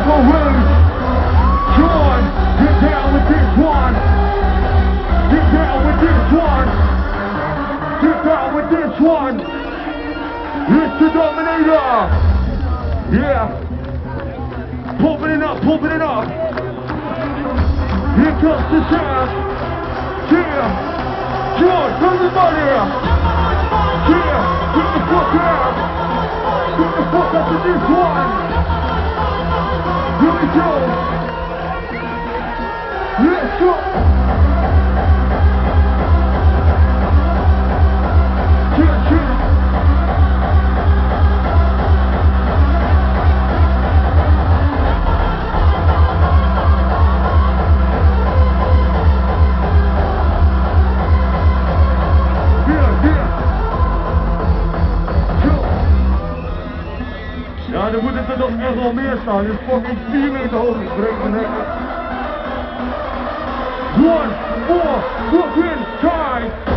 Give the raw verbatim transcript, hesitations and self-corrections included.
go rage. John, get down with this one. Get down with this one. Get down with this one. It's the Dominator. Yeah. Pumping it up, pumping it up. Here comes the sound. Yeah. John, everybody. Yeah. Get the fuck out. Get the fuck out to this one. Here we go. Let's go. Cheer, cheer. Ja, dan moet het er nog echt wel meer staan. Dit is fucking vier meter hoog. Ik breek mijn nek. One, four, fucking time.